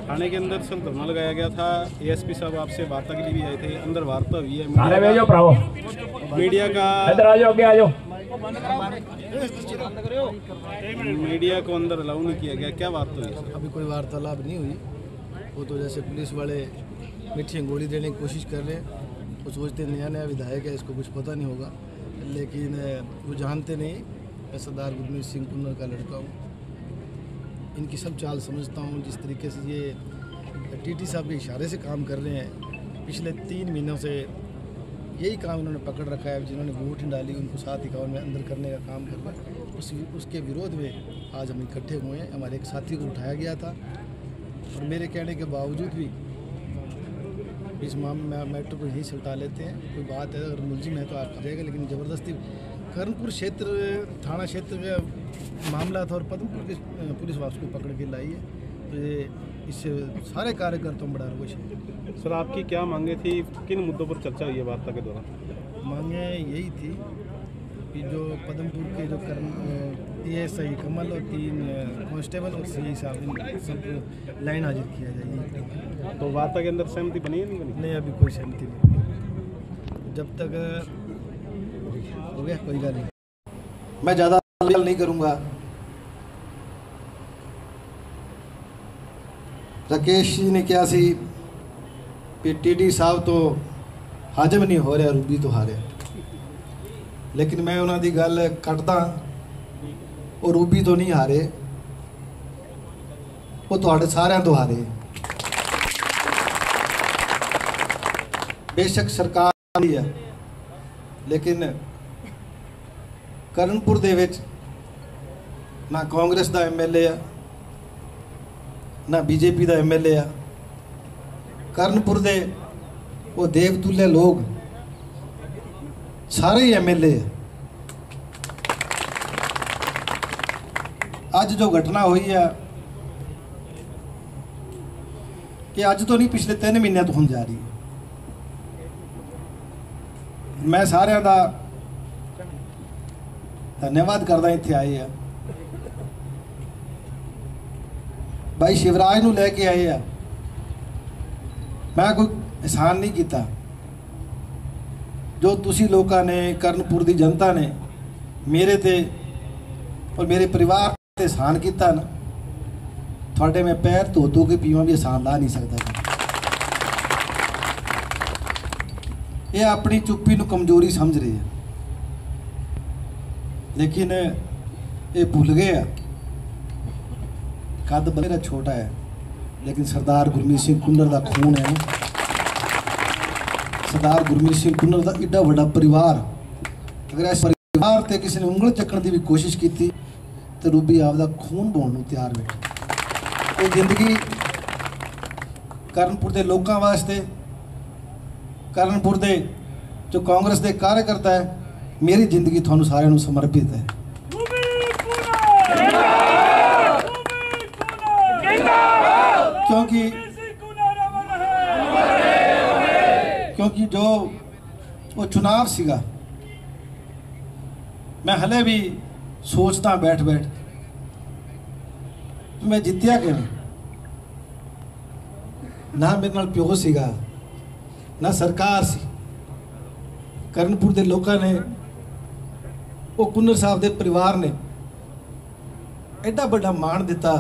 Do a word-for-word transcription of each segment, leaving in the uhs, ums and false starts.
थाने के अंदर सर धरना लगाया गया था। एएसपी साहब आपसे वार्ता के लिए भी आए थे, अंदर वार्ता हुई है। मीडिया का मीडिया को अंदर अलाउ नहीं किया गया, क्या वार्ता हुई है? अभी कोई वार्तालाप नहीं हुई। वो तो जैसे पुलिस वाले मीठी गोली देने की कोशिश कर रहे हैं, वो सोचते नया नया विधायक है, इसको कुछ पता नहीं होगा, लेकिन वो जानते नहीं मैं सरदार गुरमीत सिंह कुन्नर का लड़का हूँ। इनकी सब चाल समझता हूँ। जिस तरीके से ये टीटी साहब के इशारे से काम कर रहे हैं, पिछले तीन महीनों से यही काम इन्होंने पकड़ रखा है। जिन्होंने वोट डाली उनको सात इक्यावन में अंदर करने का काम कर रहा है। उस उसके विरोध में आज हम इकट्ठे हुए हैं। हमारे एक साथी को उठाया गया था और मेरे कहने के बावजूद भी इस मामले में मैटर को यहीं सुलटा लेते हैं। कोई बात है, अगर मुलजिम है तो आप करेगा, लेकिन ज़बरदस्ती कर्णपुर क्षेत्र थाना क्षेत्र का मामला था और पद्मपुर की पुलिस वापस को पकड़ के लाई है। तो ये इससे सारे कार्यकर्ताओं में बड़ा रोष है। सर आपकी क्या मांगे थी, किन मुद्दों पर चर्चा हुई है वार्ता के दौरान? मांगे यही थी कि जो पद्मपुर के जो टी एस आई कमल और तीन कांस्टेबल और सी आई साहब सब लाइन हाजिर किया जाए। तो वार्ता के अंदर सहमति बनी है नहीं बनी? नहीं, अभी कोई सहमति नहीं। जब तक हो गया कोई गल नहीं। मैं ज़्यादा नहीं करूँगा। राकेश जी ने क्या सी कि टीडी साहब तो हाजम नहीं हो रहा, रूबी तो हारे, लेकिन मैं उन्होंने दी गल कटदा और रूबी तो नहीं हारे, वो तो सारे तो हारे। बेशक सरकार ही है, लेकिन कर्णपुर दे विच ना कांग्रेस का एम एल ए है ना बीजेपी का एम एल ए है। कर्णपुर दे वो देवतुल्य लोग सारे ही एम एल ए है। अज जो घटना हुई है कि अज तो नहीं, पिछले तीन महीनों तो होने जा रही है। मैं सारे का धन्यवाद करदा इत्थे आए हैं। भाई शिवराज नूं लैके आए हैं। मैं कोई एहसान नहीं किया। जो तुसी लोगों ने, कर्णपुर की जनता ने मेरे ते और मेरे परिवार ते एहसान किया ना, थोड़े मैं पैर धो धो के पीवा भी एहसान ला नहीं सकता। ये अपनी चुप्पी नूं कमजोरी समझ रहे हैं, लेकिन ये भुल गए आ। कद मेरा छोटा है, लेकिन सरदार गुरमीत सिंह कुन्नर का खून है। सरदार गुरमीत सिंह कुन्नर का एडा बड़ा परिवार, अगर इस परिवार ते किसी ने उंगल चकने की भी कोशिश की तो रूबी आपका खून बोण नूं तैयार बैठे। ये जिंदगी कर्णपुर के लोगों वास्ते, कर्णपुर के जो कांग्रेस के कार्यकर्ता है, मेरी जिंदगी थानू सारिਆਂ ਨੂੰ समर्पित है। क्योंकि क्योंकि जो वो चुनाव सीगा, मैं हले भी सोचता बैठ बैठ मैं जितया क्यों ना। मेरे नाल प्यो सीगा ना सरकार सी। कर्णपुर के लोगों ने, वो कुन्नर साहब के परिवार ने एडा बड़ा मान दिता।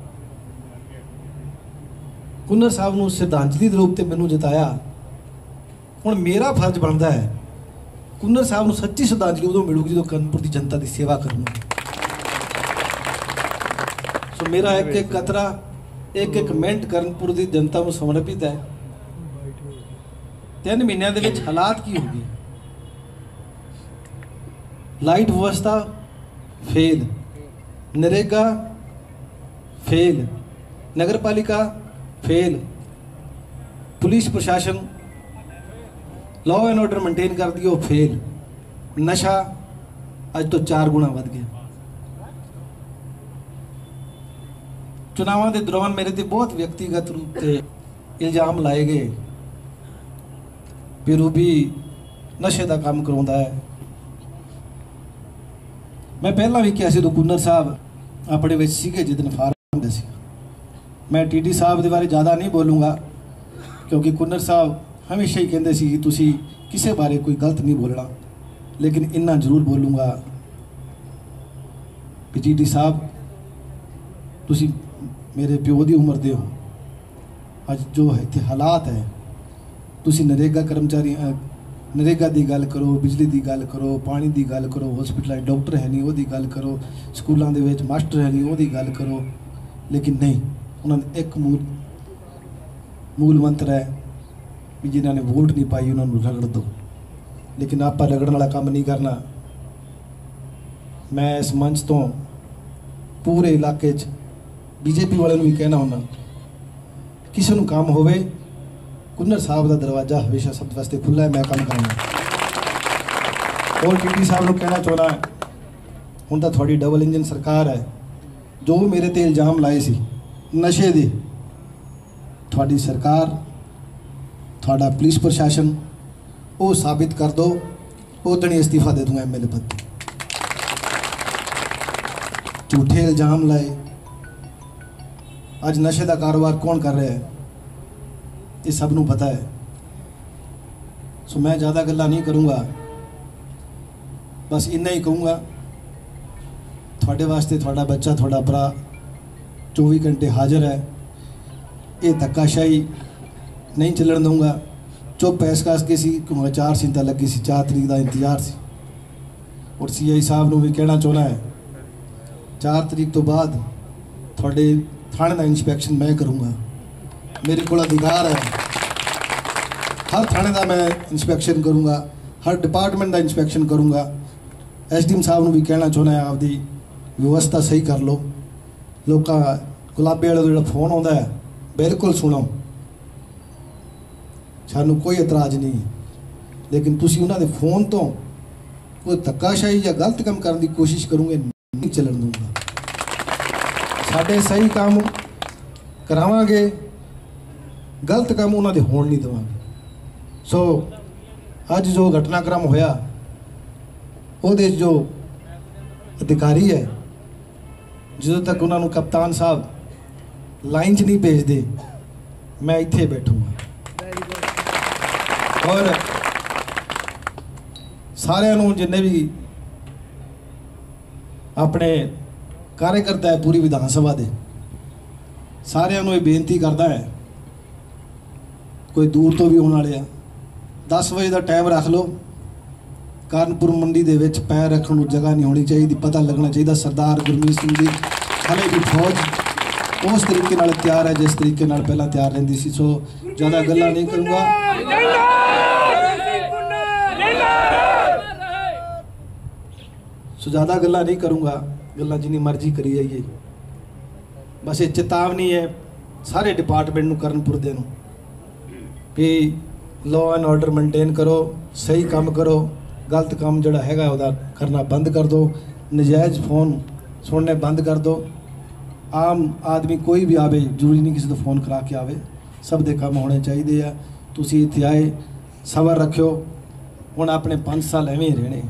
कुन्नर साहब नूं श्रद्धांजलि के रूप में मैनू जिताया। हुण मेरा फर्ज बनता है कुन्नर साहब नूं सच्ची श्रद्धांजलि उदों मिलूगी जो कर्णपुर की जनता की सेवा करूँगा। सो मेरा एक एक कतरा, एक एक मिनट कर्णपुर की जनता को समर्पित है। तीन महीनों के विच हालात की होगी। लाइट व्यवस्था फेल, नरेगा फेल, नगर पालिका फेल, पुलिस प्रशासन लॉ एंड ऑर्डर मेनटेन कर दिए वो फेल, नशा अज तो चार गुना बढ़ गया। चुनावों के दौरान मेरे ते बहुत व्यक्तिगत रूप से इल्जाम लाए गए भी रूबी नशे का काम करवाता है। मैं पहला भी किया तो कुन्नर साहब अपने विच सीगे जिदन फार्म दे सी मैं टीडी साहब के बारे ज़्यादा नहीं बोलूँगा, क्योंकि कुन्नर साहब हमेशा ही कहते सी कि तुसी किसी बारे कोई गलत नहीं बोलना, लेकिन इन्ना जरूर बोलूँगा कि टीडी साहब तुसी मेरे प्यो की उम्र दे हो। अज जो इतने हालात है, तुसी नरेगा कर्मचारी नरेगा की गल करो, बिजली की गल करो, पानी की गल करो, हॉस्पिटल डॉक्टर है नहीं वो गल करो, स्कूलों के विच मास्टर है नहीं वो गल करो, लेकिन नहीं, उन्होंने एक मूल मूल मंत्र है भी जिन्होंने वोट नहीं पाई उन्होंने रगड़ दो। लेकिन आप रगड़न वाला काम नहीं करना। मैं इस मंच तो पूरे इलाके बीजेपी वाले भी कहना होना, किसी को काम होवे कुन्नर साहब का दरवाजा हमेशा सब वास्ते खुला है, मैं काम करूँगा। और टीडी साहब को कहना चाहना है, हुण तां थोड़ी डबल इंजन सरकार है, जो मेरे ते इल्जाम लाए सी नशे दे, थोड़ी सरकार थोड़ा पुलिस प्रशासन वो साबित कर दो, उदण ही इस्तीफा दे दूंगा एम एल ए पद। झूठे इल्जाम लाए, अज नशे का कारोबार कौन कर रहा है ये सब नूं पता है। सो मैं ज़्यादा गल्ला नहीं करूँगा, बस इन्ना ही कहूँगा, थोड़े वास्ते थोड़ा बच्चा थोड़ा भरा चौबीस घंटे हाजिर है, ये धक्काशाही नहीं चलन दूंगा। चुप ऐस कास के सी क्योंकि चार चिंता लगी सी, चार तरीक का इंतजार सी। और सी आई साहब को भी कहना चाहना है, चार तरीक तो बाद थोड़े थाने का इंस्पैक्शन मैं करूँगा, मेरे को अधिकार है, हर थाने का मैं इंस्पैक्शन करूँगा, हर डिपार्टमेंट का इंस्पैक्शन करूँगा। एस डी एम साहब को भी कहना चाहना है, आपकी व्यवस्था सही कर लो। लोग गुलाबे वाले जो फोन आता है बिल्कुल सुनो, सानू कोई एतराज नहीं है, लेकिन तुसी उन्होंने फोन तो कोई धक्काशाही या गलत काम करने की कोशिश करूँगे नहीं चलन दूंगा। साढ़े सही काम करावांगे, गलत काम उन्होंने होण नहीं देवांगे। सो अज जो घटनाक्रम होया उहदे जो अधिकारी है, जो तक उन्होंने कप्तान साहब लाइन च नहीं भेजते, मैं इत्थे बैठूंगा। और सारे जिन्हें भी अपने कार्यकर्ता है पूरी विधान सभा के, सारे ये बेनती करता है, कोई दूर तो भी होने वाले, दस बजे का टाइम रख लो। कानपुर मंडी दे विच पैर रखने को जगह नहीं होनी चाहिए, पता लगना चाहिए सरदार गुरमीत सिंह जी हाले भी फौज उस तरीके नाल तैयार है जिस तरीके नाल पहला तैयार रहिंदी सी। सो ज़्यादा गल्लां नहीं करूँगा, सो ज़्यादा गल्लां नहीं करूँगा, गल्लां जिन्नी मर्जी करी जाइए। बस ये चेतावनी है सारे डिपार्टमेंट नूं करनपुर दे नूं भी लॉ एंड ऑर्डर मेनटेन करो, सही काम करो, गलत काम जोड़ा हैगा उहदा करना बंद कर दो, नजायज़ फोन सुनने बंद कर दो। आम आदमी कोई भी आवे, जरूरी नहीं किसी को फोन करा के आवे, सब दे काम होने चाहिए आ। तुसी इत्थे आए, सबर रखियो, हुण अपने पाँच साल एवें रहने,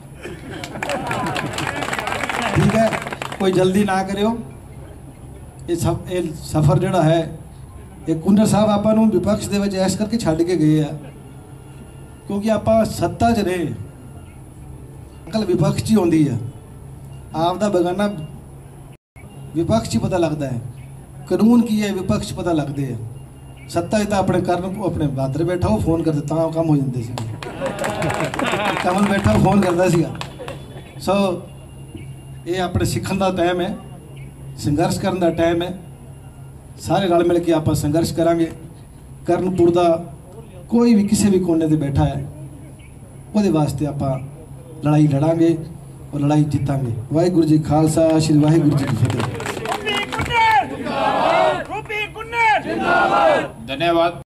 ठीक है, कोई जल्दी ना करियो। ये सब ये सफ़र जोड़ा है ये कुन्नर साहब आपां नूं विपक्ष दे विच ऐस करके छड्ड के गए आ, क्योंकि आपां सत्ता च रहे, अकल विपक्ष च आउंदी है, आप दा बगाना विपक्ष पता लगता है, कानून की है विपक्ष पता लगते हैं। सत्ता तो अपने करन अपने बादर बैठा हो फोन करते तां काम हो जाते सी, कमल बैठा फोन करता सीगा। सो ये अपने सीखण का टाइम है, संघर्ष करने का टाइम है, सारे रल मिल के आप संघर्ष करांगे। करनपुर का कोई भी किसी भी कोने से बैठा है वो वास्ते आप लड़ाई लड़ांगे और लड़ाई जीतांगे। वाहिगुरू जी खालसा, श्री वाहिगुरू जी की फतेह। धन्यवाद।